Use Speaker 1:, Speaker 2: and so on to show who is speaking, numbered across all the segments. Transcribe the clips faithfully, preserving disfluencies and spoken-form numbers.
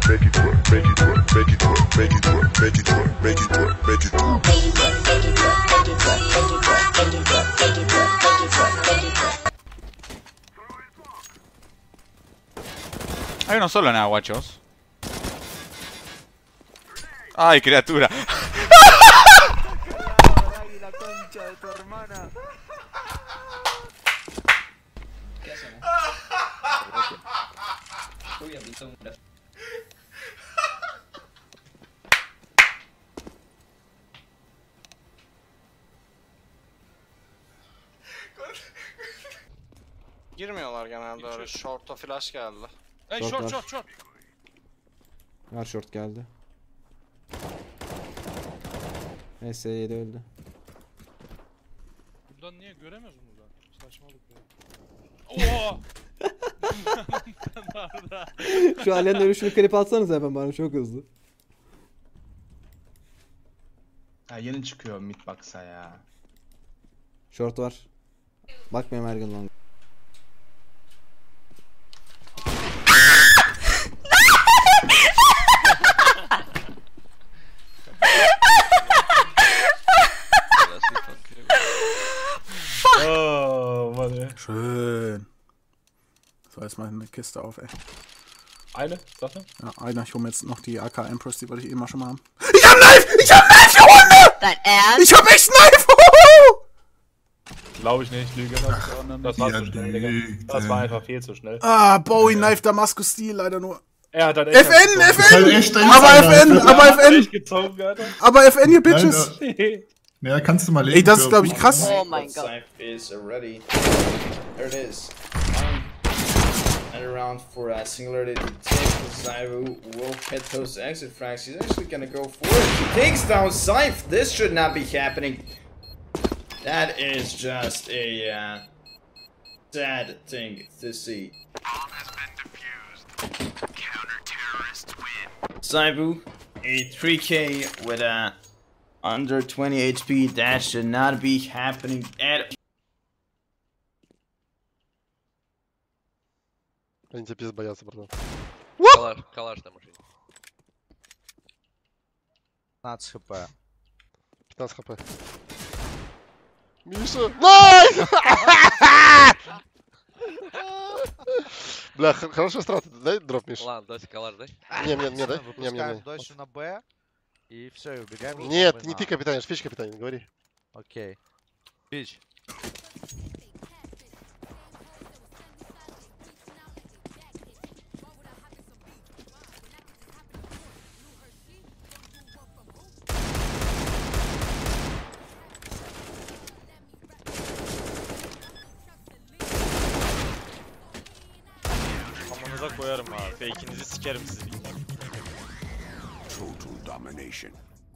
Speaker 1: make it work, make it work, make it work, make it work, make it work, make it work, make it work.
Speaker 2: Hay uno solo en agua, guachos. Ay, criatura.
Speaker 3: La concha de tu hermana.
Speaker 4: ¿Qué hacemos? Uy, abriste un brazo.
Speaker 5: Girmiyorlar genelde öyle. Short'a flash geldi.
Speaker 6: Hey
Speaker 7: Short
Speaker 6: short
Speaker 7: var.
Speaker 6: short short.
Speaker 7: Var short geldi. S yedi öldü.
Speaker 6: Buradan niye göremiyoruz buradan? Saçmalık ya. Oha!
Speaker 7: Şu Alien dönüşünü klip atsanız hemen bana, çok hızlı.
Speaker 8: Ha, yeni çıkıyor midbox'a ya.
Speaker 7: Short var. Bakmayayım her gün long.
Speaker 6: Oh, Mann, ey.
Speaker 9: Schön. So, jetzt mal eine Kiste auf, ey.
Speaker 6: Eine, sag mal.
Speaker 9: Ja, einer. Ich hole mir jetzt noch die A K Empress, die wollte ich eben mal schon mal haben. Ich hab Knife! Ich hab Knife, ihr Hunde!
Speaker 10: Dein Ernst?
Speaker 9: Ich hab echt Knife!
Speaker 6: Glaube ich nicht, Lüge. Das war zu schnell, Digga. Das war einfach viel zu schnell.
Speaker 9: Ah, Bowie Knife Damaskus Stil, leider nur.
Speaker 6: Er hat dann
Speaker 9: F N, F N!
Speaker 1: echt
Speaker 9: Aber F N, aber F N!
Speaker 6: gezogen, Alter.
Speaker 9: Aber F N, ihr Bitches!
Speaker 1: Ja, kannst du mal lesen.
Speaker 9: Ey, das ist, glaube ich, krass.
Speaker 10: Oh mein Gott.
Speaker 4: Snipe is ready. There it is. Another round for uh, Singularity to take. Zyvu will hit those exit frags. He's actually gonna go for it. He takes down Scythe. This should not be happening. That is just a uh, sad thing to see. Zyvu, a three K with a under twenty H P. That should not be happening at
Speaker 3: Они тебя пиздец боятся, братан.
Speaker 11: Калаш, калаш на машине.
Speaker 3: пятнадцать хп. пятнадцать хп. Миша! Найс! Бля, хорошая страта. Дай дроп, Миша.
Speaker 11: Ладно, дайте калаш, дай.
Speaker 3: Не, не, не, дай. Не, не, не.
Speaker 12: Дальше на Б. И все, и убегаем.
Speaker 3: Нет, не ты капитан, фич капитан, говори.
Speaker 12: Окей. Фич.
Speaker 6: Kafanıza koyarım ha. Fake'inizi sikerim sizin.
Speaker 9: Total domination.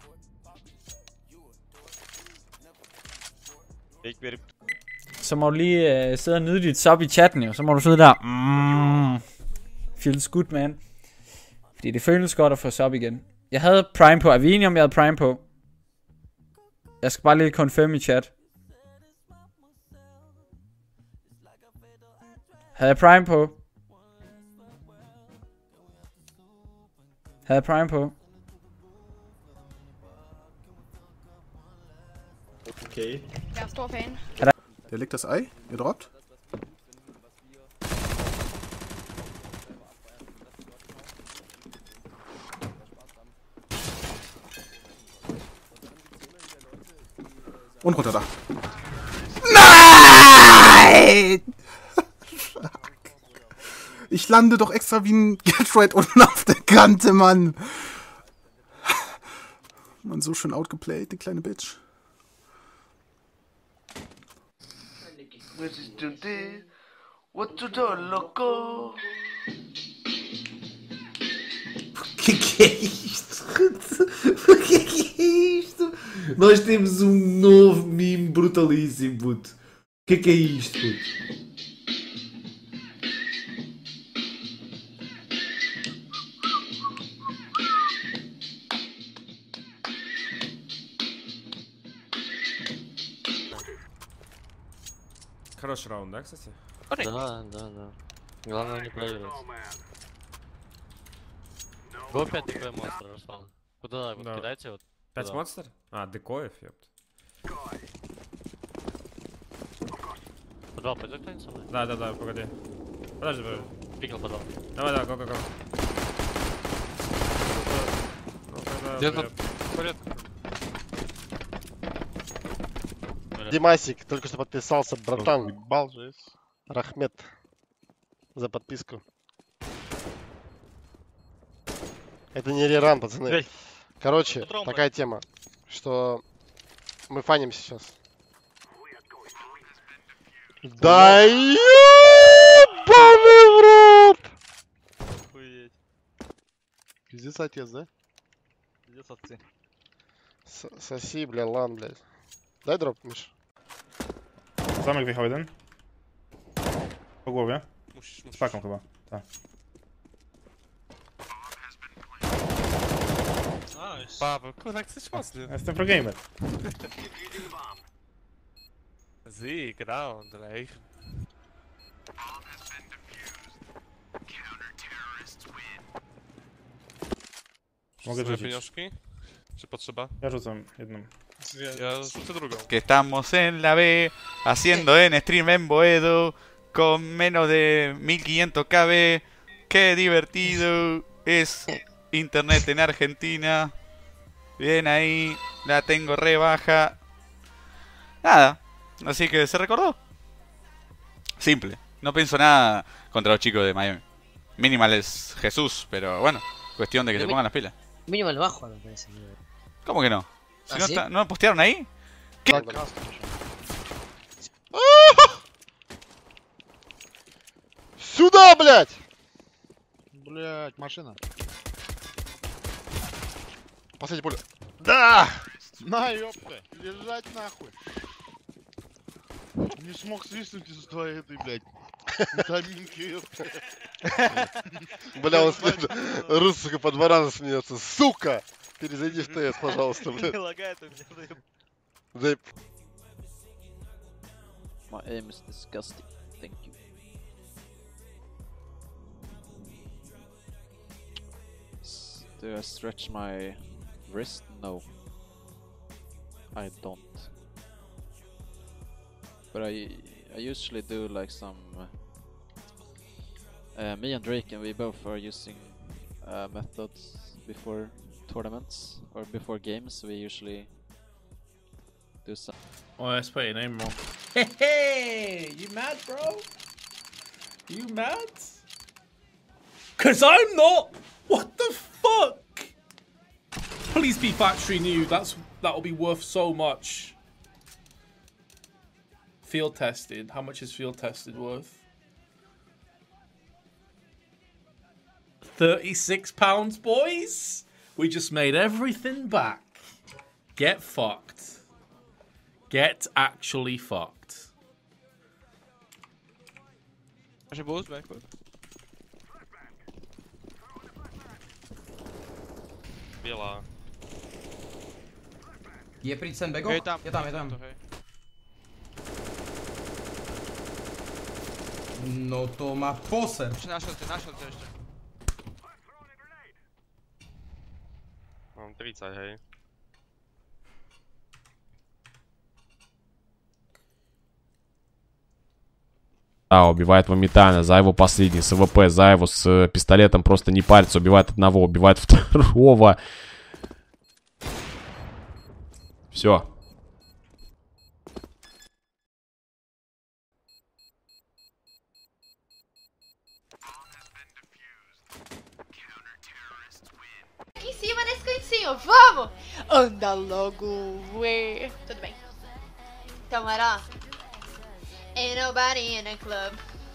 Speaker 6: Fake verip.
Speaker 13: Så må du lige uh, sidde og nyde dit sub i chatten jo. Så må du sidde der. Mm, feels good, man. Fordi det føles godt at få sub igen. Jeg havde Prime på. Er vi enige om, jeg havde Prime på? Jeg skal bare lige confirm i chat. Havde jeg Prime på? Havde jeg Prime på?
Speaker 6: Okay.
Speaker 10: Jeg er stor fan.
Speaker 9: Der legt das Ei, ihr droppt. Und runter da. Nein! Ich lande doch extra wie ein Getroid unten auf der Kante, Mann. Man, so schön outgeplayt, die kleine Bitch.
Speaker 5: What to do, loco?
Speaker 14: Que que é isto? Que que é isto? Nós temos um novo meme brutalíssimo, puto. Que que é isto, puto?
Speaker 6: Хороший раунд, да, кстати?
Speaker 11: Да, да, да. Главное не проиграть.
Speaker 12: Го пять декоя монстра, Руслан. Куда вот кидайте вот?
Speaker 6: пять монстр? А, декоев, ёпт.
Speaker 12: Подвал пойдет кто-нибудь со мной?
Speaker 6: Да, да, да, погоди. Подожди, подожди.
Speaker 12: Пикнул подвал.
Speaker 6: Давай, давай, го, го, го.
Speaker 5: Где-то порядка.
Speaker 3: Димасик только что подписался, братан. Рахмет за подписку. Это не реран, пацаны. Короче, такая тема, что мы фанимся сейчас. Да ебаный в рот!
Speaker 12: Охуеть.
Speaker 3: Пиздец отец, да?
Speaker 12: Пиздец отцы.
Speaker 3: Соси, бля, лан, блядь. Дай дроп, Миш.
Speaker 6: Zamek wjechał jeden. Po głowie. Z paką chyba. Tak.
Speaker 12: Paweł, kurwa, jak jesteś mocny.
Speaker 6: Ja jestem pro gamer.
Speaker 12: Zy, ground, like.
Speaker 6: Mogę rzucić.
Speaker 12: Pieniążki? Czy potrzeba?
Speaker 6: Ja rzucam jedną.
Speaker 12: Ja rzucę drugą.
Speaker 2: Que estamos en la B, haciendo en stream en Boedo, con menos de mil quinientos K B. Qué divertido es internet en Argentina. Bien ahí, la tengo re baja. Nada, así que se recordó. Simple, no pienso nada contra los chicos de Miami. Minimal es Jesús, pero bueno, cuestión de que se pongan las pilas.
Speaker 10: Minimal bajo, me parece.
Speaker 2: ¿Cómo que no? Si
Speaker 10: ¿Ah,
Speaker 2: no,
Speaker 10: sí?
Speaker 2: está- ¿No postearon ahí? ¿Qué?
Speaker 3: Сюда, блядь!
Speaker 15: Блядь, машина.
Speaker 3: Последний пуля. Да!
Speaker 15: На, ёпта, лежать нахуй. Не смог свистнуть из-за твоей этой, блядь, витаминки, ёпта.
Speaker 3: Бля, он смеется. Рус, сука, по два раза смеется. Сука! Перезайди в ТС, пожалуйста, блядь.
Speaker 12: Лагает у меня, заеб.
Speaker 3: Заеб.
Speaker 16: My aim is disgusting. Thank you. S- Do I stretch my wrist? No. I don't. But I I usually do like some. Uh, me and Drake and we both are using uh, methods before tournaments or before games. We usually do some.
Speaker 6: Oh, let's put your name wrong.
Speaker 4: Hey, hey, you mad, bro? You mad?
Speaker 17: Cause I'm not. What the fuck? Please be factory new. That's that'll be worth so much. Field tested. How much is field tested worth? thirty-six pounds, boys. We just made everything back. Get fucked. Get actually fucked.
Speaker 12: Kanske boost backward. Bela.
Speaker 18: Є прицен бего?
Speaker 12: Я там,
Speaker 18: я там, я там. No to ma poser.
Speaker 5: Naszą ty, naszą ty jeszcze.
Speaker 12: Mam trica, hej.
Speaker 19: Да, убивает моментально. Зайву последний с АВП. Зайву с э, пистолетом просто не парится. Убивает одного, убивает второго. Все.
Speaker 20: Aqui em cima nesse cantinho, vamos! Anda logo, ué. Tudo bem. Então era, ó. Ain't nobody in a club.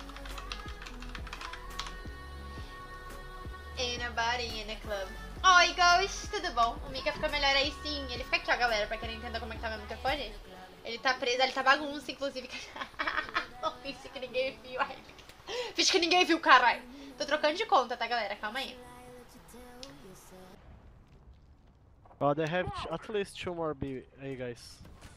Speaker 20: Ain't nobody in a club. Oi, Ghost, tudo bom? O Mika fica melhor aí sim. Ele fica aqui, ó, galera, pra quem não entenda como é que tá meu microfone. Ele tá preso, ele tá bagunça, inclusive. Finge que ninguém viu. Ai, finge que ninguém viu, caralho. Tô trocando de conta, tá, galera? Calma aí.
Speaker 21: Oh, they have at least two more B, A guys.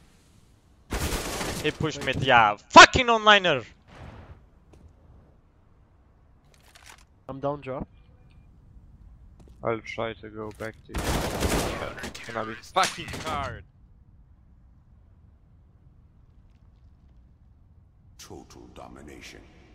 Speaker 12: He pushed mid, yeah. Fucking onliner!
Speaker 21: I'm down drop.
Speaker 12: I'll try to go back to you. It's gonna be fucking hard.
Speaker 1: Total domination.